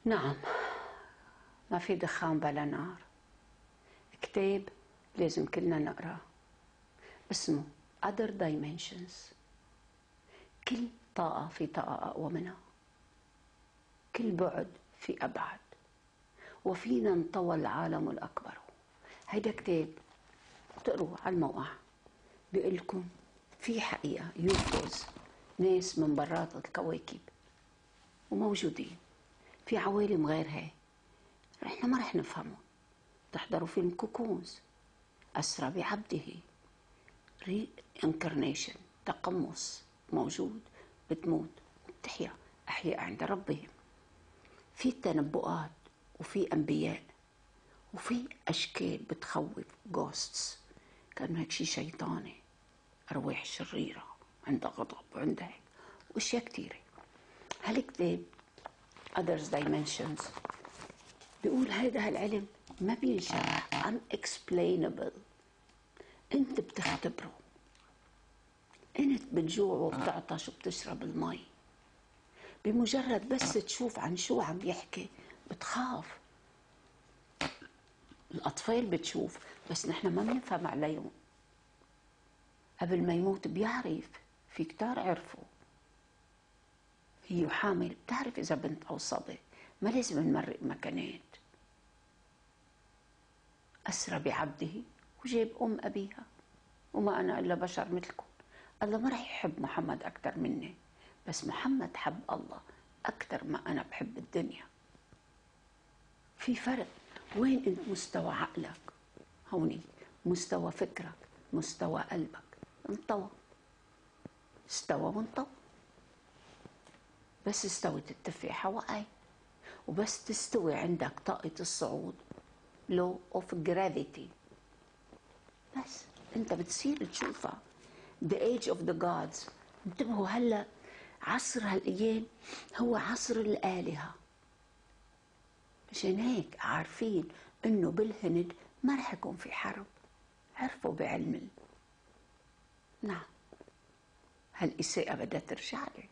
نعم، ما في دخان بلا نار. كتاب لازم كلنا نقراه، اسمه Other Dimensions. كل طاقة في طاقة أقوى منها، كل بعد في أبعد، وفينا نطوى العالم الأكبر. هيدا كتاب تقروه على الموقع، بيقول لكم في حقيقة يوفوز، ناس من برات الكواكب وموجودين في عوالم غير هاي، احنا ما رح نفهمهم. تحضروا فيلم كوكونز، أسرى بعبده، ري انكرنيشن، تقمص، موجود، بتموت وبتحيا، أحياء عند ربهم. في تنبؤات وفي أنبياء وفي أشكال بتخوف، جوستس، كأنه هيك شي شيطاني، أرواح شريرة عندها غضب وعندها هيك وأشياء كتيرة. هالكتاب Others Dimensions بيقول هيدا هالعلم ما بينشرح، unexplainable. انت بتختبره، انت بتجوع وبتعطش وبتشرب المي، بمجرد بس تشوف عن شو عم يحكي بتخاف. الأطفال بتشوف بس نحن ما بنفهم عليهم. قبل ما يموت بيعرف، في كتار عرفوا. هي حامل بتعرف إذا بنت أو صبي، ما لازم نمرق مكانات. أسرى بعبده وجاب أم أبيها، وما أنا إلا بشر مثلكم. الله ما رح يحب محمد أكتر مني، بس محمد حب الله أكتر ما أنا بحب الدنيا. في فرق. وين انت مستوى عقلك؟ هوني مستوى فكرك، مستوى قلبك انطوى، استوى وانطوى. بس استوت التفاحة وقعي، وبس تستوي عندك طاقة الصعود law of gravity، بس انت بتصير تشوفها. the age of the gods. انتبهوا، هلا عصر هالايام هو عصر الآلهة. مشان هيك عارفين انه بالهند ما رح يكون في حرب. عرفوا بعلم نعم، هالإساءة بدها ترجع لك.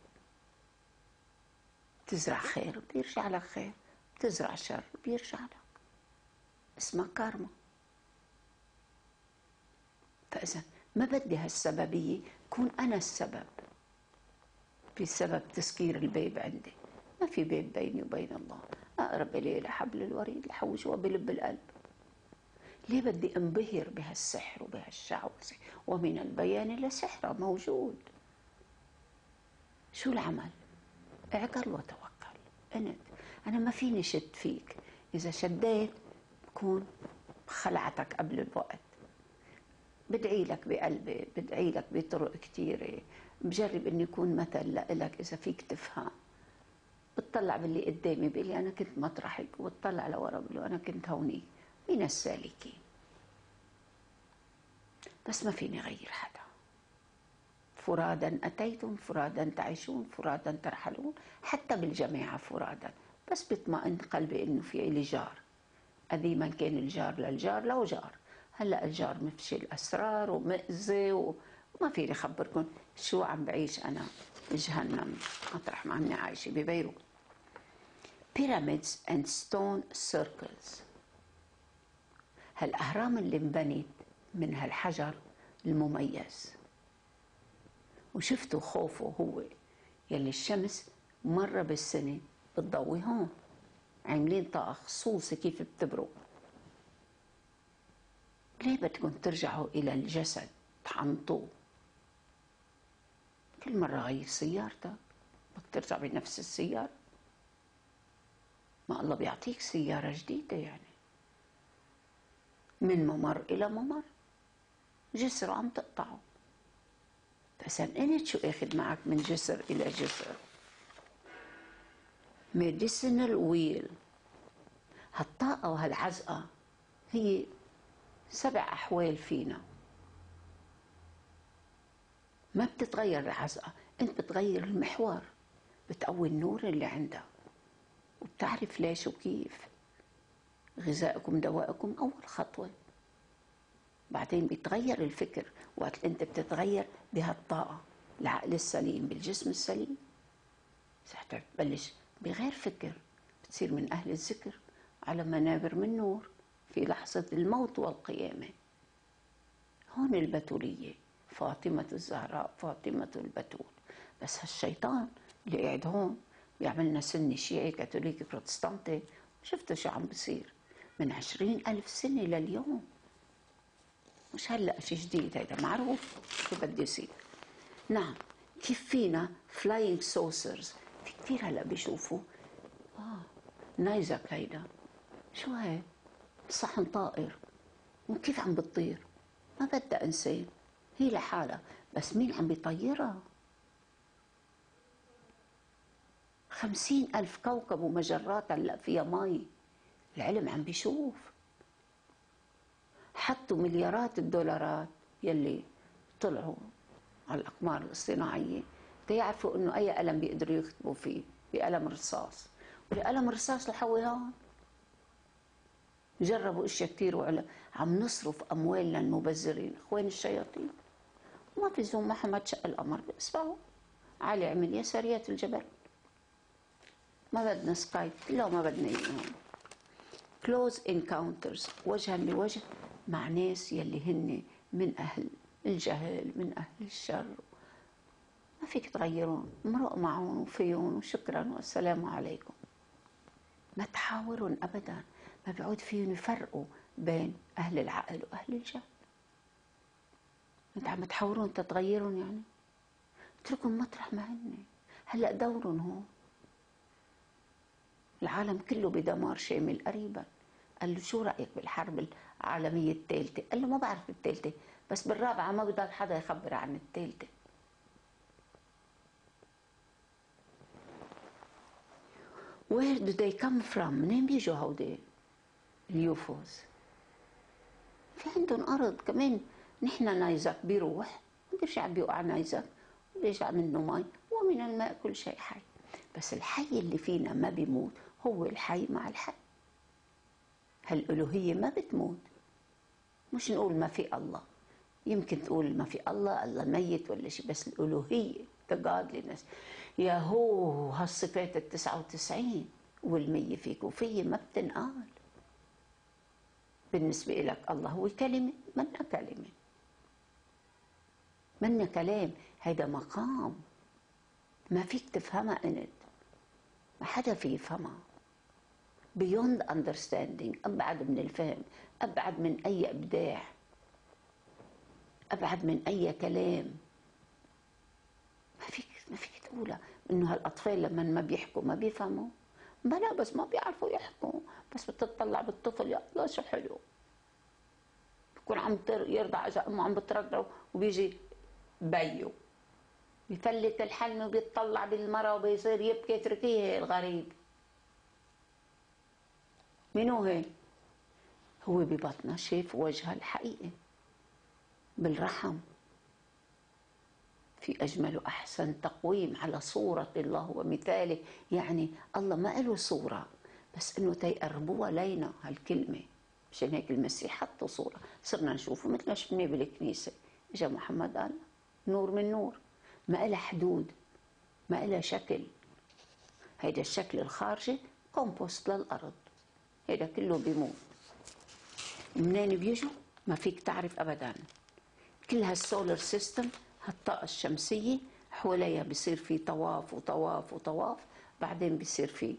تزرع خير بيرجع لك خير، تزرع شر بيرجع لك، اسمها كارما. فإذا ما بدي هالسببية كون أنا السبب. بسبب تسكير الباب عندي، ما في باب بيني وبين الله، أقرب إليه لحبل الوريد لحوجه بلب القلب. ليه بدي انبهر بهالسحر وبهالشعوذة؟ ومن البيان لسحر موجود. شو العمل؟ اعقل وتوكل. أنا ما فيني شد فيك، إذا شديت بكون خلعتك قبل الوقت. بدعي لك بقلبي، بدعي لك بطرق كتيرة، بجرب إني يكون مثل لك إذا فيك تفهم. بتطلع باللي قدامي بيقول لي أنا كنت مطرحك، وبتطلع لورا بقول له أنا كنت هونيك، من السالكين. بس ما فيني غير حدا. فرادا أتيتم، فرادا تعيشون، فرادا ترحلون، حتى بالجماعة فرادا. بس بيطمئن قلبي إنه في إلي جار. قديما كان الجار للجار لو جار، هلا الجار مفشي الأسرار ومأذي وما فيني أخبركم شو عم بعيش أنا. جهنم مطرح ما أني عايشة ببيروت. Pyramids and stone circles. هالأهرام اللي انبنت من هالحجر المميز، وشفتوا خوفه هو يلي الشمس مرة بالسنة بتضوي هون، عاملين طاقة خصوصي كيف بتبرق. ليه بدكم ترجعوا إلى الجسد تحنطوه؟ كل مرة غير سيارتك، بدك ترجع بنفس السيارة؟ ما الله بيعطيك سيارة جديدة يعني، من ممر إلى ممر، جسر عم تقطعه. فإذا أنت شو أخذ معك من جسر إلى جسر؟ medicinal wheel. هالطاقة وهالعزقة هي 7 أحوال فينا، ما بتتغير العزقة، أنت بتغير المحور، بتقوي النور اللي عندك، وبتعرف ليش وكيف. غذائكم دوائكم أول خطوة، بعدين بيتغير الفكر. وقت أنت بتتغير بهالطاقة، العقل السليم بالجسم السليم، ساعتها بتبلش بغير فكر، تصير من أهل الذكر على منابر من نور في لحظة الموت والقيامة. هون البتولية، فاطمة الزهراء، فاطمة البتول. بس هالشيطان اللي قاعد هون بيعملنا سني شيعي كاثوليكي بروتستانتي. شفتوا شو عم بصير من 20,000 سنة لليوم. مش هلأ شي جديد، هيدا معروف شو بده يصير. نعم، كيف فينا فلاينج سوسرز، في كثير هلأ بيشوفوا نايزك. هيدا شو هي؟ صحن طائر، وكيف عم بتطير؟ ما بدها إنسان، هي لحالها، بس مين عم بيطيرها؟ 50,000 كوكب ومجرات هلأ فيها مي. العلم عم بيشوف. حطوا مليارات الدولارات يلي طلعوا على الأقمار الاصطناعية تيعرفوا إنه أي قلم بيقدروا يكتبوا فيه، بقلم رصاص. والقلم الرصاص لحوي هون. جربوا اشياء كثير وعلى عم نصرف اموالنا المبذرين، اخوان الشياطين. ما في زوم محمد شق القمر، اسمعوا علي عمل يساريات الجبل. ما بدنا سكايب، لا ما بدنا اياهم. كلوز انكاونترز، وجها لوجه مع ناس يلي هن من اهل الجهل، من اهل الشر. ما فيك تغيرون، امرق معهم وفيهم وشكرا والسلام عليكم. ما تحاورون ابدا، ما بيعود فيهم يفرقوا بين اهل العقل واهل الجهل. انت عم تحاورون تتغيرون يعني؟ اتركهم مطرح ما هن. هلا دورهم هون. العالم كله بدمار شامل قريبا. قال له شو رايك بالحرب العالميه الثالثه؟ قال له ما بعرف الثالثه، بس بالرابعه ما بضل حدا يخبر عن الثالثه. Where do they come from؟ منين بيجوا هودي اليوفوز؟ في عندهم أرض كمان. نحن نايزك بيروح بيرجع بيوقع نايزك بيرجع منه مي، ومن الماء كل شيء حي. بس الحي اللي فينا ما بيموت، هو الحي مع الحي. هالألوهية ما بتموت. مش نقول ما في الله، يمكن تقول ما في الله، الله ميت ولا شيء، بس الألوهية the godliness يا هو هالصفات 99 والمية فيك وفي ما بتنقال. بالنسبة لك الله هو كلمة، منا كلمة، منا كلام، هيدا مقام ما فيك تفهمها انت، ما حدا في يفهمها. beyond understanding، أبعد من الفهم، أبعد من أي إبداع، أبعد من أي كلام. ما فيك تقولها إنه هالأطفال لما ما بيحكوا ما بيفهموا. بلا بس ما بيعرفوا يحكوا، بس بتطلع بالطفل يا الله شو حلو. بكون عم يرضع إذا أمه عم بترضعه وبيجي بيو بيفلت الحلم وبيطلع بالمرة وبيصير يبكي. اتركيه الغريب. منو هي؟ هو ببطنها شاف وجهها الحقيقي بالرحم، في أجمل وأحسن تقويم على صورة الله ومثاله. يعني الله ما له صورة، بس إنه تيقربوها لينا هالكلمة. مشان هيك المسيح حطوا صورة صرنا نشوفه مثل ما شفناه بالكنيسة. إجا محمد قال نور من نور، ما إلها حدود، ما إلها شكل. هيدا الشكل الخارجي كومبوست للأرض، هيدا كله بيموت. منين بيجوا؟ ما فيك تعرف أبدا. كل هالسولر سيستم، هالطاقة الشمسية حواليها بيصير في طواف وطواف وطواف، بعدين بيصير في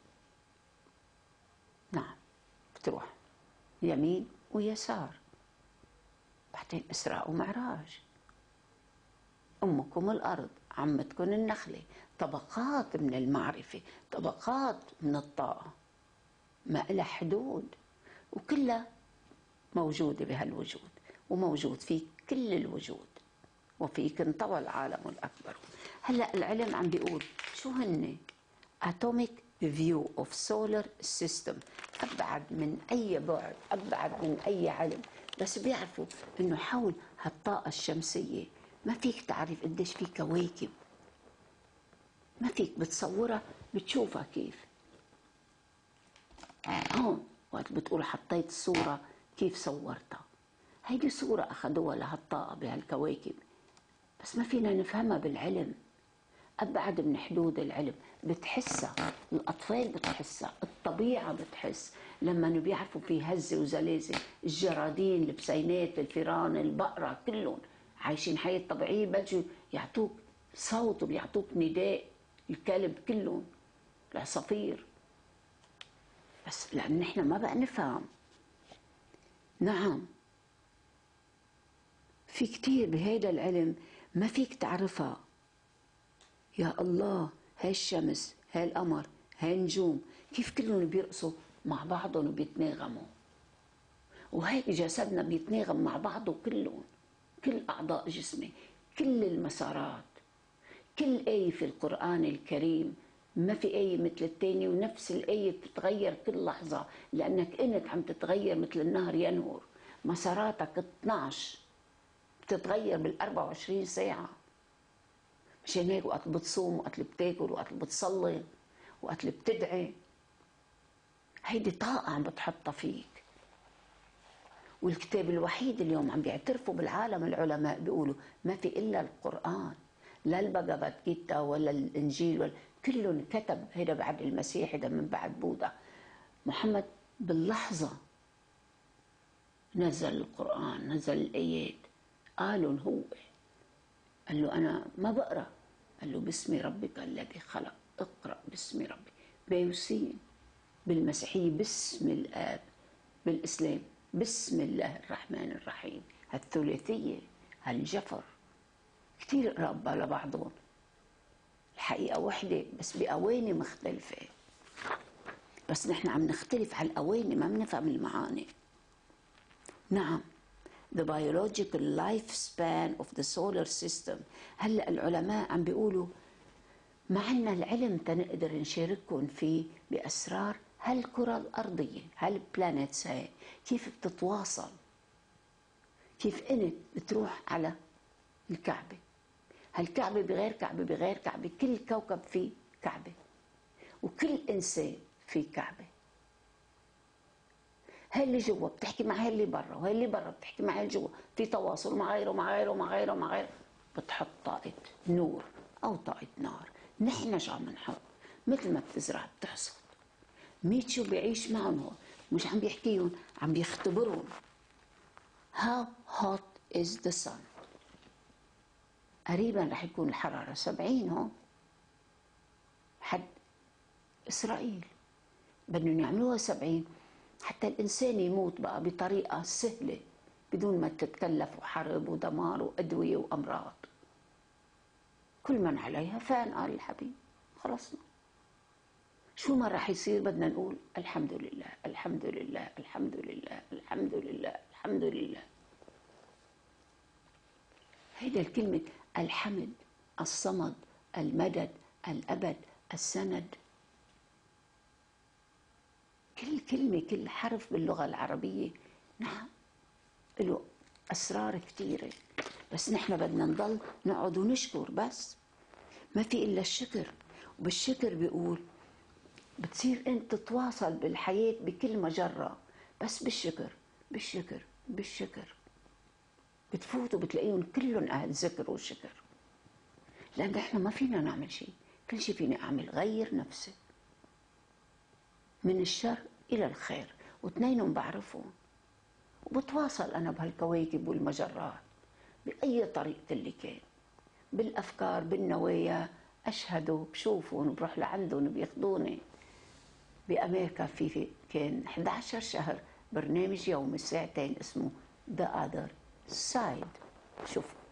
نعم بتروح يمين ويسار، بعدين إسراء ومعراج. أمكم الأرض، عمتكم النخلة. طبقات من المعرفة، طبقات من الطاقة، ما إلها حدود، وكلها موجودة بهالوجود، وموجود في كل الوجود، وفيك انطوى العالم الأكبر. هلأ العلم عم بيقول شو هن Atomic View of Solar System، أبعد من أي بعد، أبعد من أي علم. بس بيعرفوا إنه حول هالطاقة الشمسية ما فيك تعرف قديش في كواكب، ما فيك بتصورها، بتشوفها كيف. هون وقت بتقول حطيت صورة كيف صورتها، هيدي صورة أخذوها لهالطاقة بهالكواكب، بس ما فينا نفهمها بالعلم، أبعد من حدود العلم. بتحسها، الأطفال بتحسها، الطبيعة بتحس لما بيعرفوا في هزة وزلازل. الجرادين، البسينات، الفيران، البقرة، كلهم عايشين حياة طبيعية، بلجوا يعطوك صوت وبيعطوك نداء. الكلب كلهم، العصافير. بس لأن احنا ما بقى نفهم. نعم، في كتير بهيدا العلم ما فيك تعرفها. يا الله، هاي الشمس، هاي القمر، هاي النجوم، كيف كلهم بيرقصوا مع بعضهم وبيتناغموا. وهيك جسدنا بيتناغم مع بعضه كلهم، كل أعضاء جسمي، كل المسارات. كل آية في القرآن الكريم ما في آية مثل التانية، ونفس الآية بتتغير كل لحظة، لأنك أنت عم تتغير مثل النهر ينهر. مساراتك 12 بتتغير بال24 ساعة. مشان هيك وقت بتصوم، وقت بتاكل، وقت بتصلي، وقت بتدعي، هيدي طاقة عم بتحطها فيك. والكتاب الوحيد اليوم عم بيعترفوا بالعالم العلماء بيقولوا ما في إلا القرآن، لا البغباد جيتا ولا الإنجيل ولا كلهم كتب. هيدا بعد المسيح، هيدا من بعد بوذا. محمد باللحظة نزل القرآن، نزل الآيات. قالوا هو قال له أنا ما بقرأ. قال له باسم ربك الذي خلق، اقرأ باسم ربك. بيوسين بالمسيحية باسم الآب، بالإسلام بسم الله الرحمن الرحيم. هالثلاثية، هالجفر كتير قراب لبعضهم، الحقيقة وحدة بس بأواني مختلفة. بس نحن عم نختلف على الأواني، ما بنفهم المعاني. نعم، the biological lifespan of the solar system. هلأ العلماء عم بيقولوا ما عنا العلم تنقدر نشارككم فيه بأسرار هالكرة الأرضية، هالبلانيتس هاي كيف بتتواصل، كيف انت بتروح على الكعبة، هالكعبة بغير كعبة بغير كعبة، كل كوكب فيه كعبة، وكل إنسان فيه كعبة. هاي اللي جوا بتحكي مع هاي اللي برا، وهاي اللي برا بتحكي مع هاي اللي جوا، في تواصل مع غيره مع غيره مع غيره مع غيره. بتحط طاقة نور أو طاقة نار. نحن شو عم نحط؟ مثل ما بتزرع بتحصد. ميتشو بيعيش معهم هون، مش عم بيحكيهم، عم بيختبرهم. How hot is the sun؟ قريبا رح يكون الحرارة 70 هون حد إسرائيل. بدهم يعملوها 70 حتى الإنسان يموت بقى بطريقة سهلة، بدون ما تتكلف حرب ودمار وأدوية وأمراض. كل من عليها فان، قال الحبيب. خلصنا. شو ما رح يصير بدنا نقول الحمد لله الحمد لله الحمد لله الحمد لله الحمد لله. هيدا الكلمة الحمد، الصمد، المدد، الأبد، السند. كل كلمة، كل حرف باللغة العربية نعم له أسرار كثيرة. بس نحن بدنا نضل نقعد ونشكر بس، ما في إلا الشكر. وبالشكر بيقول بتصير أنت تتواصل بالحياة بكل مجرة، بس بالشكر بالشكر بالشكر. بتفوتوا بتلاقيهم كلهم أهل ذكر وشكر. لأن احنا ما فينا نعمل شيء، كل شيء فيني أعمل غير نفسي من الشر إلى الخير، واثنينهم بعرفهم. وبتواصل أنا بهالكواكب والمجرات بأي طريقة اللي كان، بالأفكار بالنوايا. أشهدوا بشوفهم بروح لعندهم بياخدوني. بأمريكا في كان 11 شهر برنامج يومي ساعتين اسمه The Other Side. شوف